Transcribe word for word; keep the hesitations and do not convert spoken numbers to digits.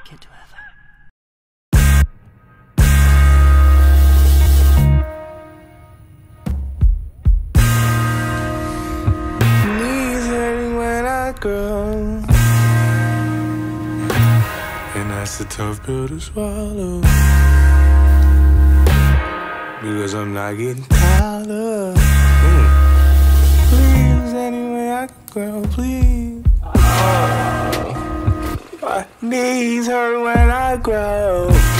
make it to heaven. Knees hurting when I grow, and that's a tough pill to swallow, because I'm not getting taller. Mm. Please, any way I can grow, please. Oh. My knees hurt when I grow.